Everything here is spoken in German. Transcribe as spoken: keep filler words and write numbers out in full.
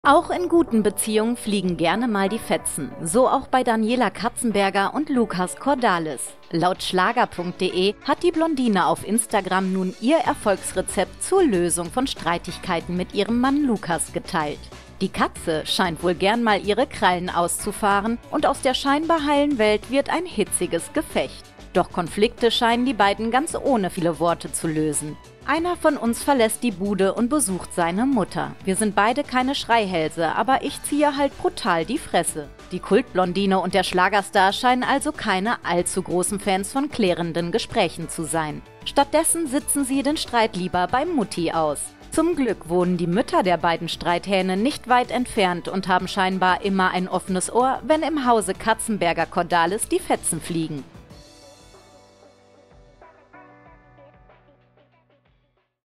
Auch in guten Beziehungen fliegen gerne mal die Fetzen. So auch bei Daniela Katzenberger und Lukas Cordalis. Laut Schlager punkt de hat die Blondine auf Instagram nun ihr Erfolgsrezept zur Lösung von Streitigkeiten mit ihrem Mann Lukas geteilt. Die Katze scheint wohl gern mal ihre Krallen auszufahren und aus der scheinbar heilen Welt wird ein hitziges Gefecht. Doch Konflikte scheinen die beiden ganz ohne viele Worte zu lösen. Einer von uns verlässt die Bude und besucht seine Mutter. Wir sind beide keine Schreihälse, aber ich ziehe halt brutal die Fresse. Die Kultblondine und der Schlagerstar scheinen also keine allzu großen Fans von klärenden Gesprächen zu sein. Stattdessen sitzen sie den Streit lieber bei Mutti aus. Zum Glück wohnen die Mütter der beiden Streithähne nicht weit entfernt und haben scheinbar immer ein offenes Ohr, wenn im Hause Katzenberger Cordalis die Fetzen fliegen.